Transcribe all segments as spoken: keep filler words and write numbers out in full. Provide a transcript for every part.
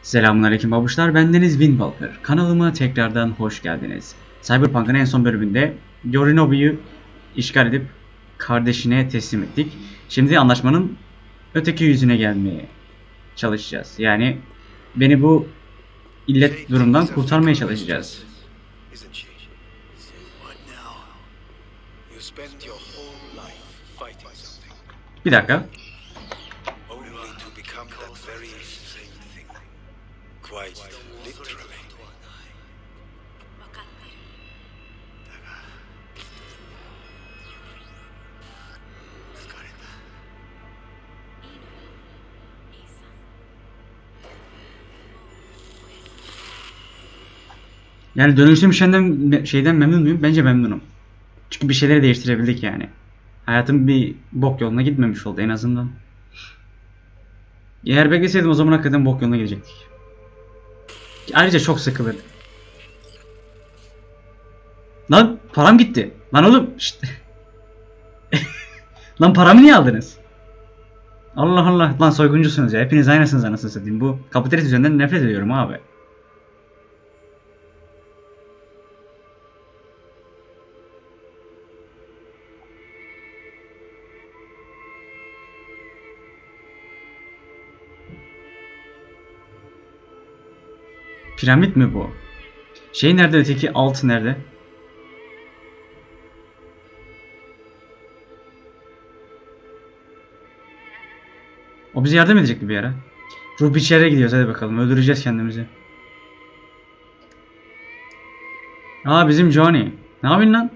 Selamünaleyküm babuşlar, bendeniz Windwalker. Kanalıma tekrardan hoş geldiniz. Cyberpunk'ın en son bölümünde Yorinobu'yu işgal edip kardeşine teslim ettik. Şimdi anlaşmanın öteki yüzüne gelmeye çalışacağız. Yani beni bu illet durumdan kurtarmaya çalışacağız. Bir dakika. Yani dönüşüm şeyden, şeyden memnun muyum? Bence memnunum. Çünkü bir şeyleri değiştirebildik yani. Hayatım bir bok yoluna gitmemiş oldu en azından. Eğer bekleseydim o zaman hakikaten bok yoluna gidecektik. Ayrıca çok sıkılırdı. Lan param gitti. Lan oğlum. Şşt. Lan paramı niye aldınız? Allah Allah. Lan soyguncusunuz ya. Hepiniz aynısınız anasını satayım. Bu kapitalist düzenden nefret ediyorum abi. Piramit mi bu? Şey nerede, öteki altı nerede? O bize yardım edecekti bir ara. Ruh içeriye gidiyoruz, hadi bakalım, öldüreceğiz kendimizi. Aa, bizim Johnny. Ne yapıyorsun lan?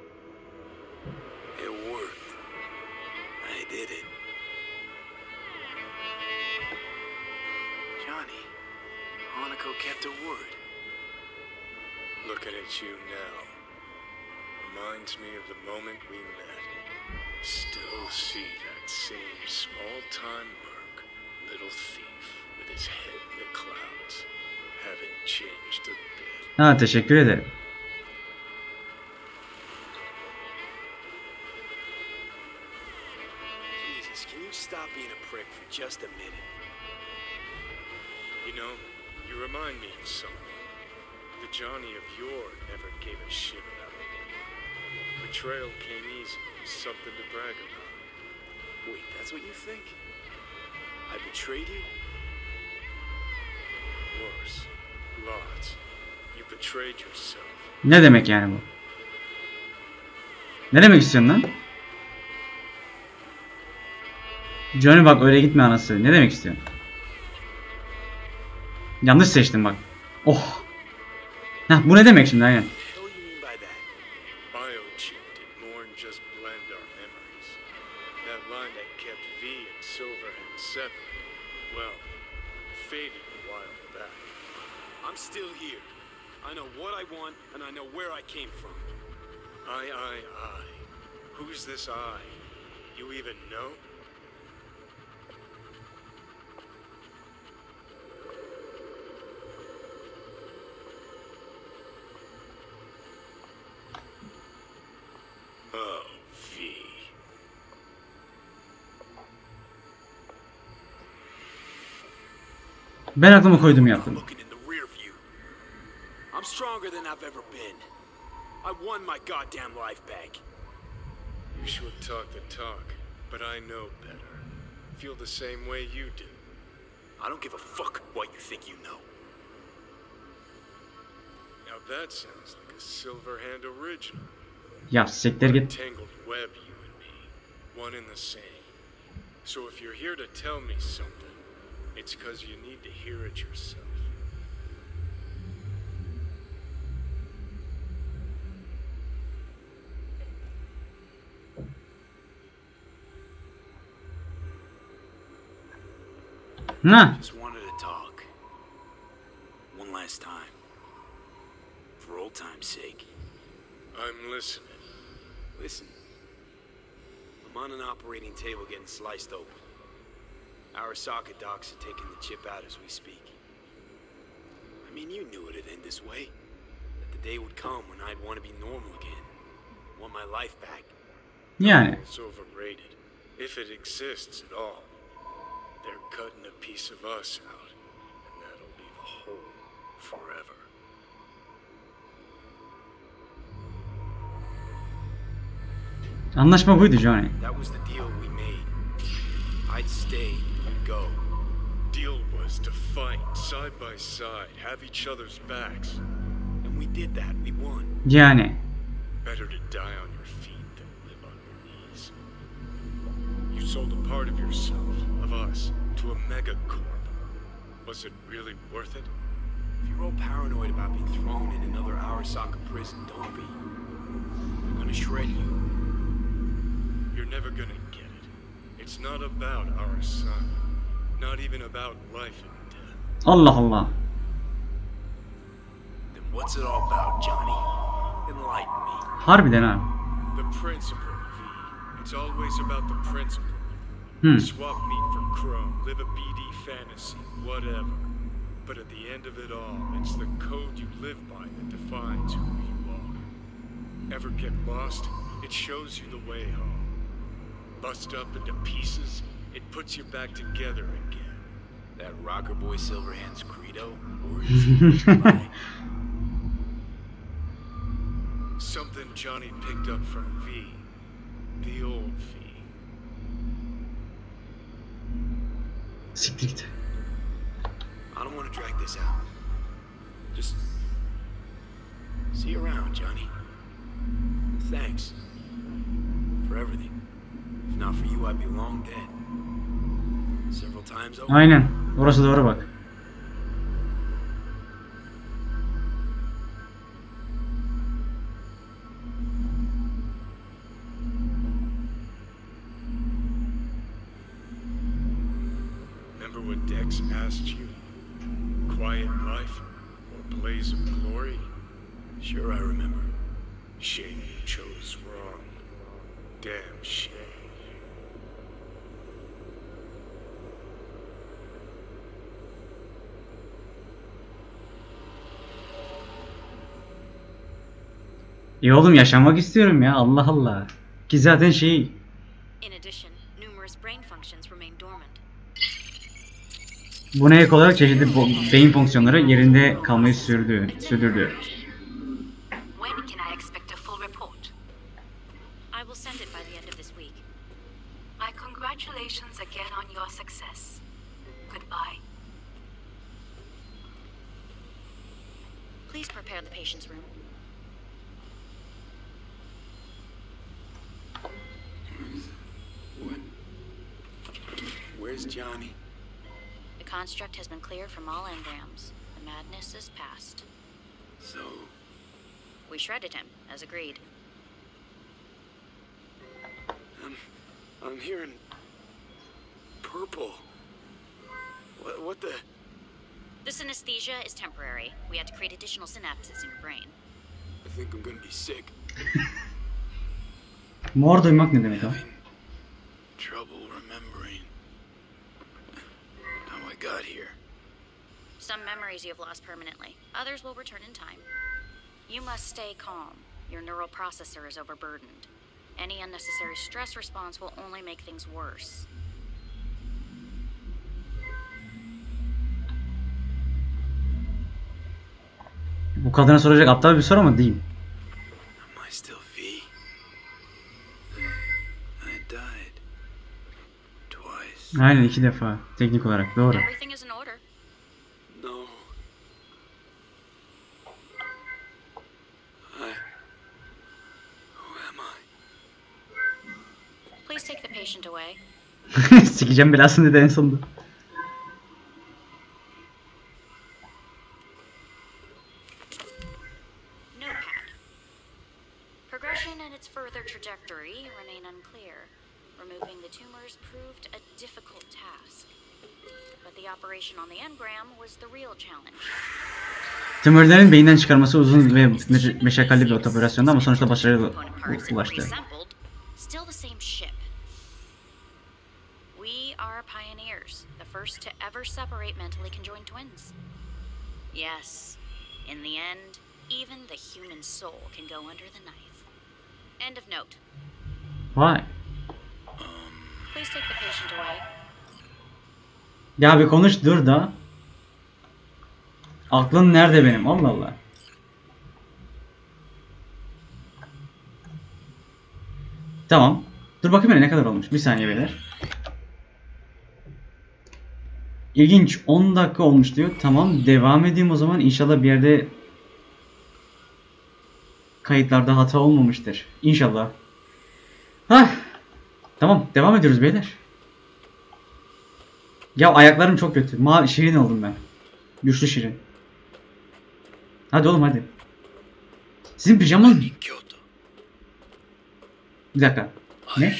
Looking at you now reminds me of the moment we met. Still see that same small-time merc, little thief with his head in the clouds. Haven't changed a bit. Ha, teşekkür ederim. Jesus, can you stop being a prick for just a minute? You know, you remind me of someone. The Johnny of yore never gave a shit about anyone. Betrayal came easy, something to brag about. Wait, that's what you think? I betrayed you? Worse. Lots. You betrayed yourself. Ne demek yani bu? Ne demek istiyorsun lan? Johnny bak, öyle gitme anası. Ne demek istiyorsun? Yanlış seçtim bak. Oh. Heh, bu ne demek şimdi aynen? I'm still here. I know what I want and I know where I came from. I, I, I. Who's this I? You even know? Oh, V. Ben aklımı koydum yaptım. I'm stronger than I've ever been. I won my goddamn life back. You sure talk the talk, but I know better. Feel the same way you do. I don't give a fuck what you think you know. Now that sounds like a Silverhand original. Ya siktir git. Tangled web, you and me. One in the same. So if you're here to tell me something, it's because you need to hear it yourself. Nah. Just wanted to talk. One last time. For old time's sake. I'm listening. Listen. I'm on an operating table getting sliced open. Arasaka docs are taking the chip out as we speak. I mean, you knew it'd end this way. That the day would come when I'd want to be normal again. Want my life back. Yani. It's overrated. If it exists at all. They're cutting a piece of us out, and that'll be forever. Anlaşma buydu Johnny. That was the deal we made. I'd stay, you'd go. Deal was to fight side by side, have each other's backs. And we did that. We won. Yani. Better to die on your feet than live on your knees. You sold a part of yourself, of us, to a megacorp. Was it really worth it? If you're all paranoid about being thrown in another Arasaka prison, don't be. They're gonna shred you. You're never gonna get it. It's not about Arasaka. Not even about life and death. Allah Allah. Then what's it all about, Johnny? Enlighten me. Harbiden ha. The principle, V. It's always about the principle. Hmm. Swap meat for chrome, live a B D fantasy, whatever. But at the end of it all, it's the code you live by that defines who you are. Ever get lost? It shows you the way home. Bust up into pieces, it puts you back together again. That rocker boy Silverhand's credo? Or is it by? Something Johnny picked up from V. The old V. Siktir git. I don't want to drag this out. Just see you around, Johnny. Thanks for everything. If not for you, I'd be long dead. Several times over. Aynen. Orası doğru bak. Remember what Dex asked you? Quiet life or blaze of glory? Sure, I remember. Shame you chose wrong. Damn shame. Ya oğlum yaşamak istiyorum ya. Allah Allah. Ki zaten şey. In addition, numerous brain functions remain dormant. Buna ek olarak çeşitli bo- beyin fonksiyonları yerinde kalmayı sürdü, sürdürdü. When can I expect a full report? I will send it by the end of this week. My congratulations again on your success. Goodbye. Please prepare the patient's room. What? Where's Johnny? The construct has been cleared from all engrams. The madness is past. So, We shredded him, as agreed. I'm, I'm hearing purple. What, what the? This anesthesia is temporary. We had to create additional synapses in your brain. I think I'm gonna be sick. Mor duymak ne demek o? Having trouble remembering how I got here. Some memories you have lost permanently. Others will return in time. You must stay calm. Your neural processor is overburdened. Any unnecessary stress response will only make things worse. Bu kadına soracak aptal bir soru mu? Değil. Am I still V? I died twice. Aynen iki defa. Teknik olarak doğru. Everything is in order. No. I. Who am I? Please take the patient away. Sikeceğim belasını dedi en sonunda. Notepad. Progression and its further trajectory remain unclear. Removing the tumors proved a difficult task. But the operation on the engram was the real challenge. Tümörlerin beyinden çıkarması uzun ve me- meşakkatli bir operasyondu ama sonuçta başarıya Component parts were ulaştı. reassembled. Still the same ship. We are pioneers, the first to ever separate mentally conjoined twins. Yes, in the end, even the human soul can go under the knife. End of note. Vay. Please take the patient away. Ya bir konuş dur da. Aklın nerede benim? Allah Allah. Tamam. Dur bakayım hele ne kadar olmuş. Bir saniye beyler. İlginç. on dakika olmuş diyor. Tamam. Devam edeyim o zaman. İnşallah bir yerde kayıtlarda hata olmamıştır. İnşallah. Hah. Tamam. Devam ediyoruz beyler. Ya ayaklarım çok kötü. Ma şirin oldum ben. Güçlü şirin. Hadi oğlum hadi. Sizin pijamanız... Bir dakika. Ne?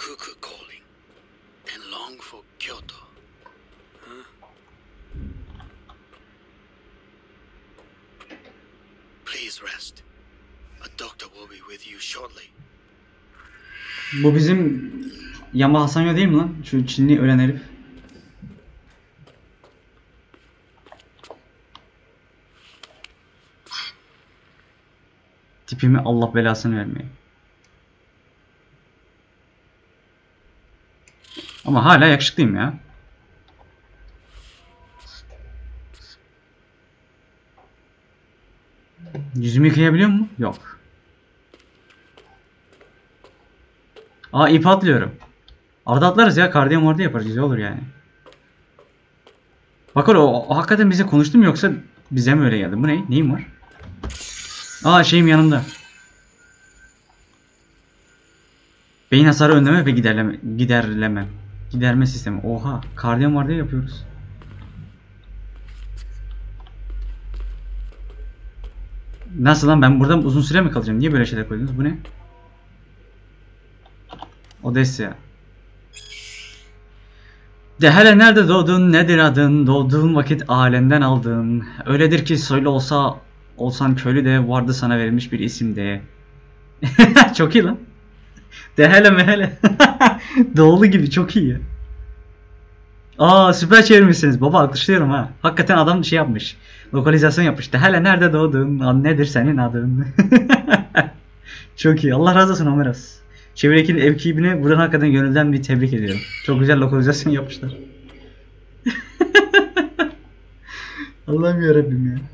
Bu bizim Yama Hasanyo değil mi lan? Şu Çinli ölen herif. Tipimi Allah belasını vermeye. Ama hala yakışıklıyım ya. Yüzümü yıkayabiliyor mu? Yok. Aa ip atlıyorum. Arada atlarız ya. Kardiyo morda yaparız. Güzel olur yani. Bak o, o hakikaten bize konuştu mu yoksa bize mi öyle geldi? Bu ne? Neyim var? Aa şeyim yanımda. Beyin hasarı önleme ve giderleme. Giderleme. Giderme sistemi. Oha. Kardiyo morda yapıyoruz. Nasıl lan, ben burada uzun süre mi kalacağım? Niye böyle şeyler koydunuz? Bu ne? Odessa. De hele nerede doğdun, nedir adın, doğduğun vakit alemden aldın. Öyledir ki soylu olsa olsan köylü de vardı sana verilmiş bir isim de. Çok iyi lan. De hele mehele. Doğulu gibi çok iyi ya. Aa süper çevirmişsiniz baba, alkışlıyorum ha. Hakikaten adam şey yapmış. Lokalizasyon yapmış. De hele nerede doğdun, nedir senin adın. Çok iyi, Allah razı olsun Omeros. Çevre ekibine buradan hakikaten gönülden bir tebrik ediyorum. Çok güzel lokalizasyon yapmışlar. Allah'ım yarabbim ya.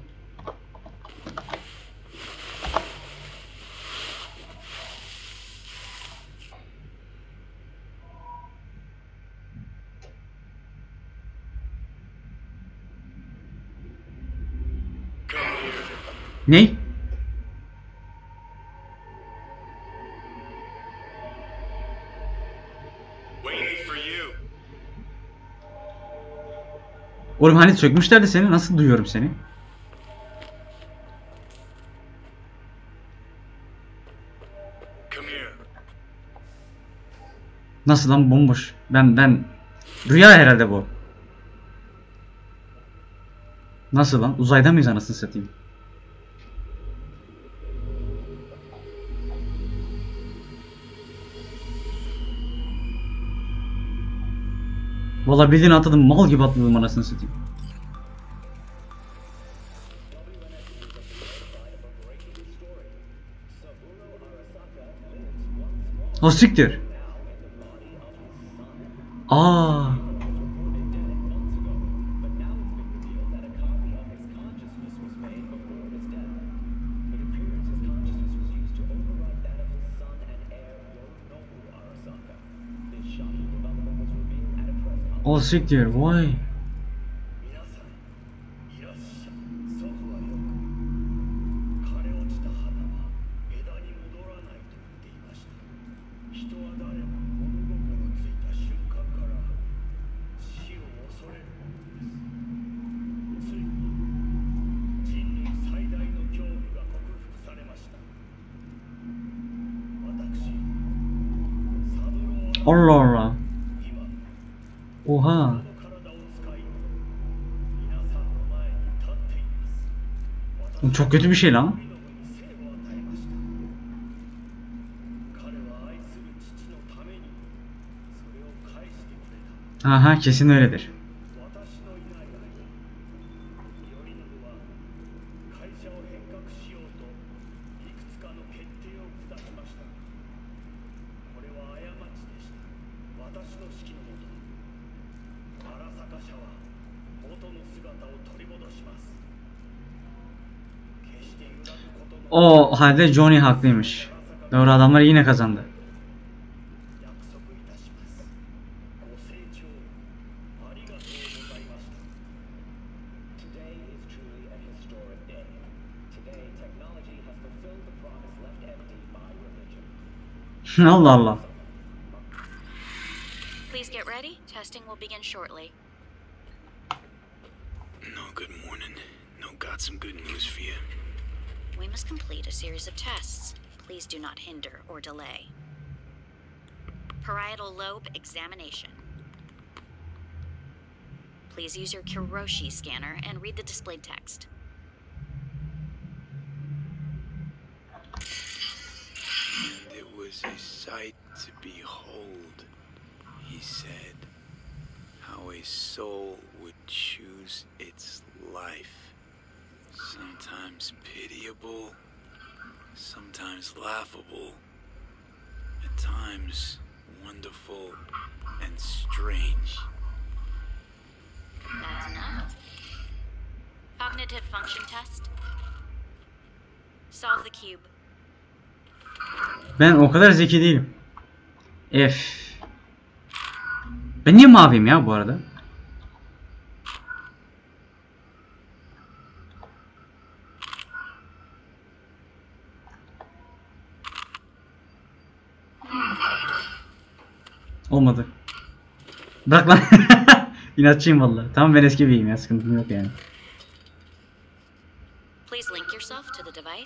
Ne? Oğlum hani sökmüşlerdi seni, nasıl duyuyorum seni? Nasıl lan, bomboş. Ben ben rüya herhalde bu. Nasıl lan? Uzayda mıyız anasını satayım? Valla bildiğin atladım, mal gibi atladım anasını satayım. O siktir. Aa. O siktir, vay. Allah Allah. Oha. Çok kötü bir şey lan. Aha, kesin öyledir. O halde Johnny haklıymış. Doğru, adamlar yine kazandı. Allah Allah. Please get ready. Testing will begin shortly. No, good morning. No, got some good news for you. We must complete a series of tests. Please do not hinder or delay. Parietal lobe examination. Please use your Kiroshi scanner and read the displayed text. And it was a sight to behold, he said, how a soul would choose its life. Sometimes pitiable, sometimes laughable, at times wonderful and strange. That's enough. Cognitive function test. Solve the cube. Ben o kadar zeki değilim. F. Ben niye maviyim ya bu arada? Olmadı. Bırak lan. İnatçıyım vallahi. Tamam, ben eski biriyim ya, sıkıntım yok yani. Please link yourself to the device.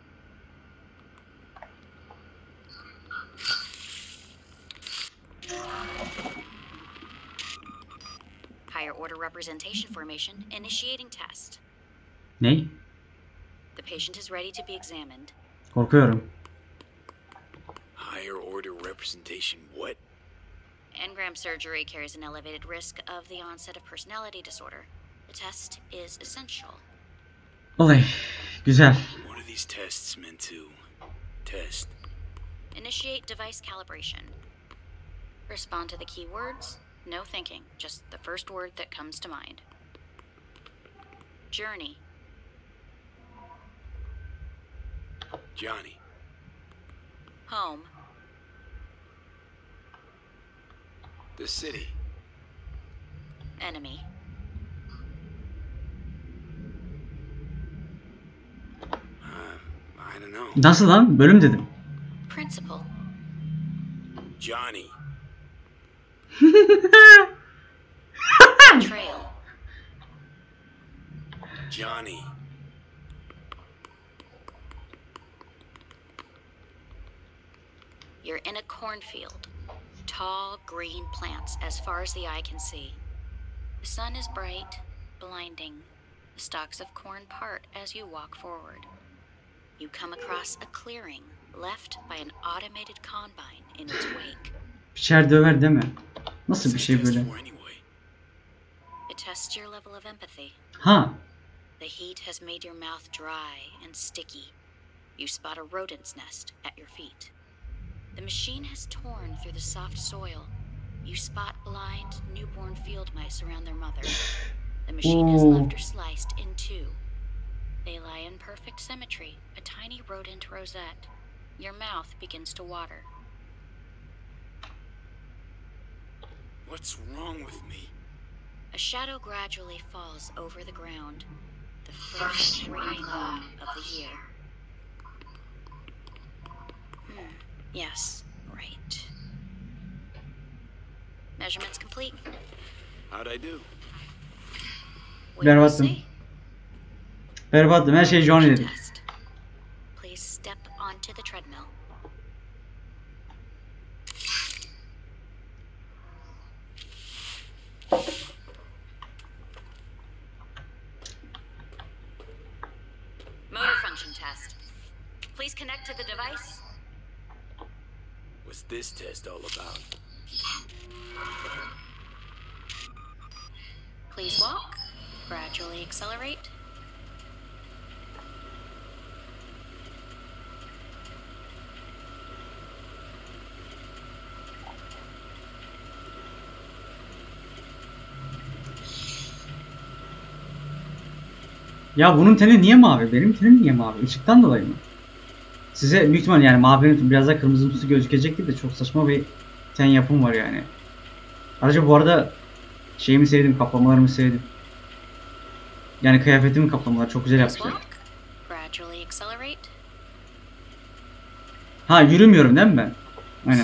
Higher order representation formation initiating test. Ney? The patient is ready to be examined. Korkuyorum. Higher order representation what? Engram surgery carries an elevated risk of the onset of personality disorder. The test is essential. Olay. Güzel. What are these tests meant to test? Initiate device calibration. Respond to the keywords. No thinking, just the first word that comes to mind. Journey. Johnny. Home. The city. Enemy. Uh, I don't know. Nasıl lan? Bölüm dedim. Principal. Johnny. Trail. Johnny. You're in a cornfield. Tall, green plants as far as the eye can see. The sun is bright, blinding. The stalks of corn part as you walk forward. You come across a clearing left by an automated combine in its wake. Biçer döver değil mi? Nasıl bir şey böyle? It tests your level of empathy. Ha. The heat has made your mouth dry and sticky. You spot a rodent's nest at your feet. The machine has torn through the soft soil. You spot blind, newborn field mice around their mother. The machine has left her sliced in two. They lie in perfect symmetry, a tiny rodent rosette. Your mouth begins to water. What's wrong with me? A shadow gradually falls over the ground. The first rain cloud of the year. Hmm. Yes, right. Measurements complete. How'd I do? We will Berbattım. see. Berbattım. Her şey Johnny dedi. Test. Please step onto the treadmill. Motor function test. Please connect to the device. What's this test all about? Please walk. Gradually accelerate. Ya bunun teni niye mavi? Benim tenim niye mavi? Işıktan dolayı mı? Size büyük ihtimal yani mavi biraz da kırmızımsı gözükecekti de çok saçma bir ten yapım var yani. Ayrıca bu arada şeyimi sevdim, kaplamalarımı sevdim. Yani kıyafetimin kaplamaları çok güzel yapmışlar. Ha yürümüyorum değil mi ben? Aynen.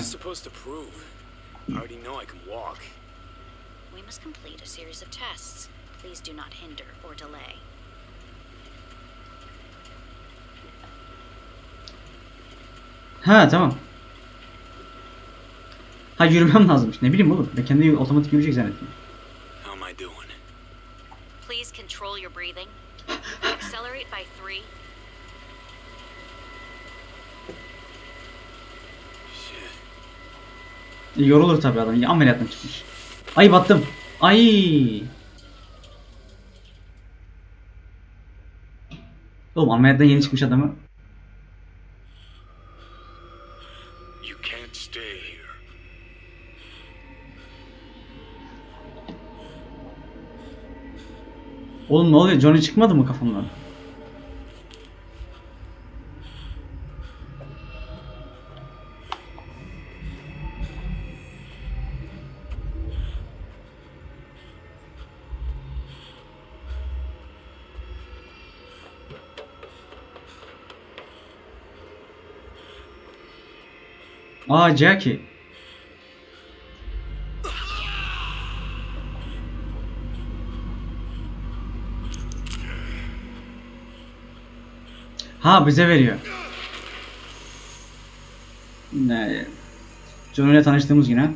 Ha tamam. Ha yürümem lazımmış. Ne bileyim oğlum. Ben kendi otomatik yürüyecek zannettim. Please control your breathing. Accelerate by three. Yorulur tabii adam. Ya, ameliyattan çıkmış. Ay battım. Ay. Oğlum ameliyattan yeni çıkmış adamı. Oğlum ne oluyor? Johnny çıkmadı mı kafamdan? Aa Jackie. Ha bize veriyor. Ne? John ile tanıştığımız yine.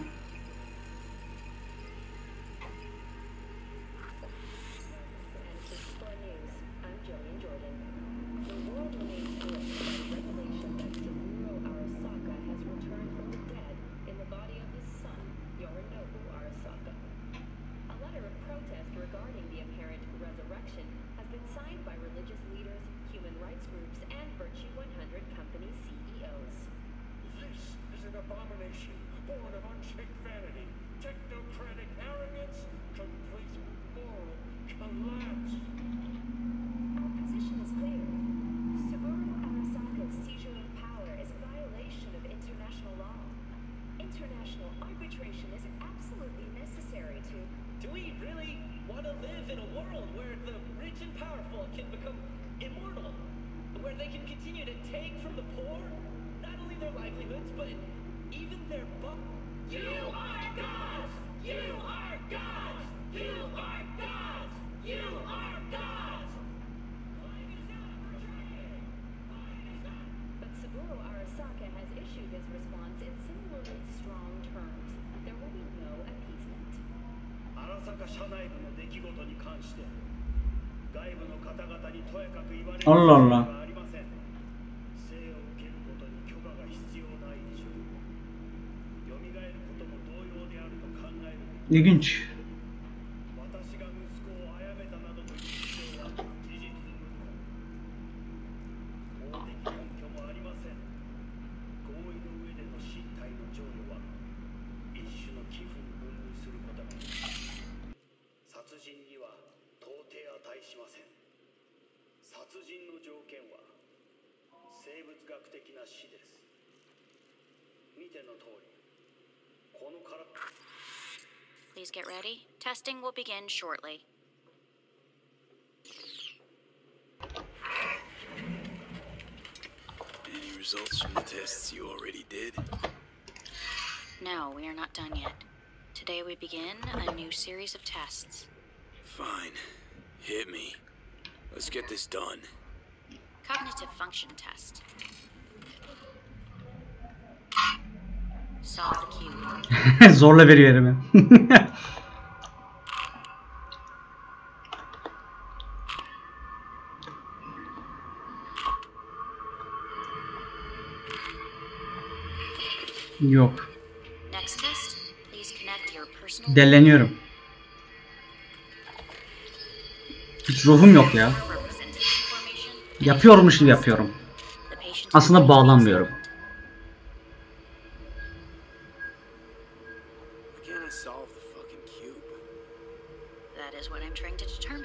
Allah Allah. İlginç. Please get ready. Testing will begin shortly. Any results from the tests you already did? No, we are not done yet. Today we begin a new series of tests. Fine. Hit me. Let's get this done. Cognitive function test. Solve the cube. Zorla veriyor hemen. Yok. Next test. Please connect your personal. Delleniyorum. Hiç ruhum yok ya. Yapıyormuş gibi yapıyorum. Aslında bağlanmıyorum.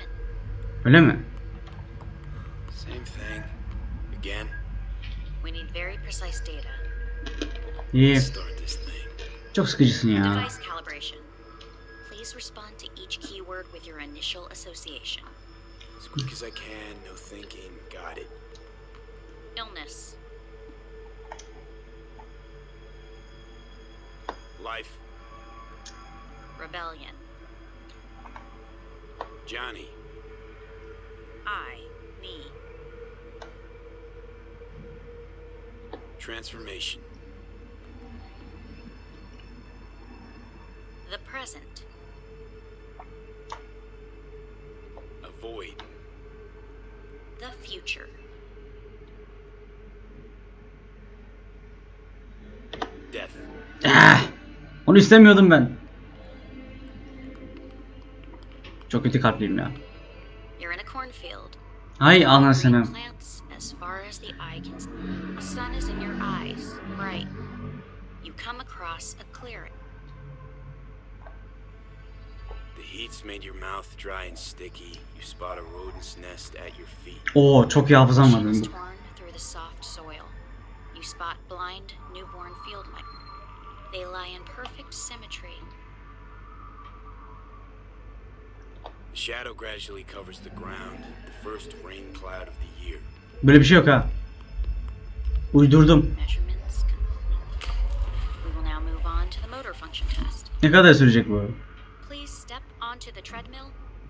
Öyle mi? Same thing. Again. We need very precise data. İyi. Start this thing. Çok sıkıcısın ya. Device calibration. Please respond to each keyword with your initial association. As quick as I can, no thinking. Got it. Illness. Life. Rebellion. Johnny. I. Me. Transformation. The present. Avoid. The future. Death. Ah, onu istemiyordum ben. Çok kötü kalpliyim ya. You're in a cornfield. Ay anasını. Plants as far as the eye can see. The sun is in your eyes, bright. You come across a clearing. The heat's made your mouth dry and sticky. You spot a rodent's nest at your feet. Oo çok iyi hafızam var She's benim. torn through the soft soil. You spot blind newborn field mice. They lie in perfect symmetry. The shadow gradually covers the ground. The first rain cloud of the year. Böyle bir şey yok ha. Uydurdum. Measurements complete. We will now move on to the motor function test. Ne kadar sürecek bu? Please step onto the treadmill.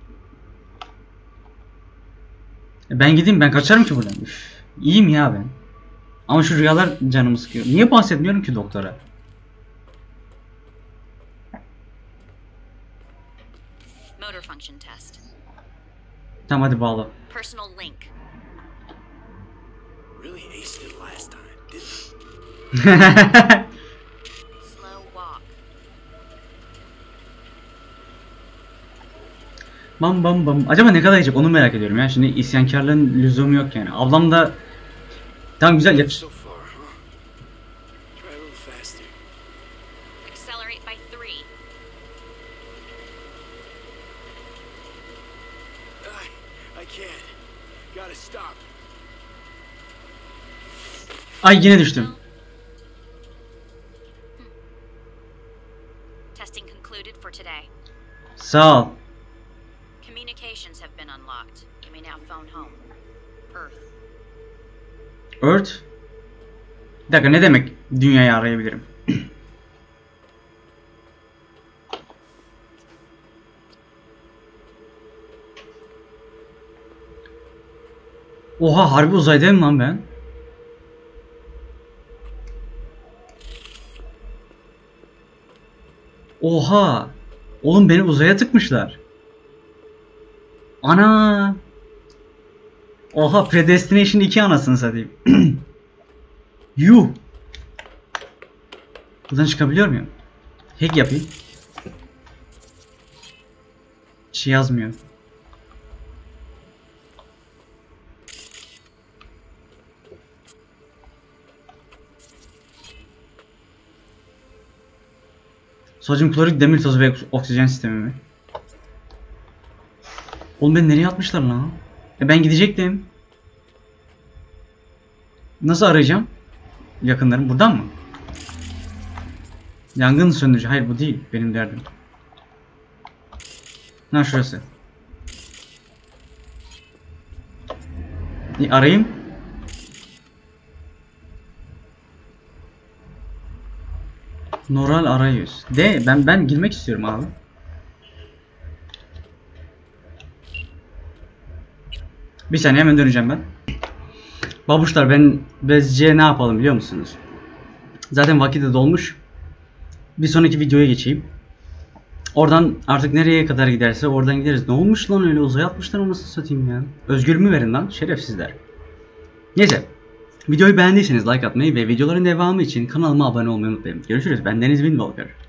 E ben gideyim, ben kaçarım ki buradan. Üf, iyiyim ya ben. Ama şu rüyalar canımı sıkıyor. Niye bahsetmiyorum ki doktora? Motor function test. Tamam hadi bağla. Personal link. Really aced it last time, didn't it? Slow walk. Bam bam bam. Acaba ne kadar yiyecek onu merak ediyorum ya. Şimdi isyankarlığın lüzumu yok yani. Ablam da tam güzel yakış. So far, huh? Try a little faster. Accelerate by three. I, I can't. Gotta stop. Ay yine düştüm. Testing concluded for today. Sağ ol. Communications have been unlocked. You may now phone home. Earth. Earth? Bir dakika, ne demek dünyayı arayabilirim? Oha, harbi uzaydayım lan ben. Oha. Oğlum beni uzaya tıkmışlar. Ana. Oha, Predestination iki anasını satayım. Yuh. Buradan çıkabiliyor muyum? Hack yapayım. Bir şey yazmıyor. Sodyum klorik, demir tozu ve oksijen sistemi mi? Oğlum beni nereye atmışlar lan? E ben gidecektim. Nasıl arayacağım? Yakınlarım buradan mı? Yangın söndürücü. Hayır, bu değil benim derdim. Ha, şurası. E, arayayım. Noral arayüz. De ben ben girmek istiyorum abi. Bir saniye, hemen döneceğim ben. Babuşlar, ben bezce ne yapalım biliyor musunuz? Zaten vakit de dolmuş. Bir sonraki videoya geçeyim. Oradan artık nereye kadar giderse oradan gideriz. Ne olmuş lan öyle, uzaya atmışlar, onu nasıl satayım ya. Özgürlüğümü verin lan şerefsizler. Neyse. Videoyu beğendiyseniz like atmayı ve videoların devamı için kanalıma abone olmayı unutmayın. Görüşürüz. Ben Deniz Windwalker.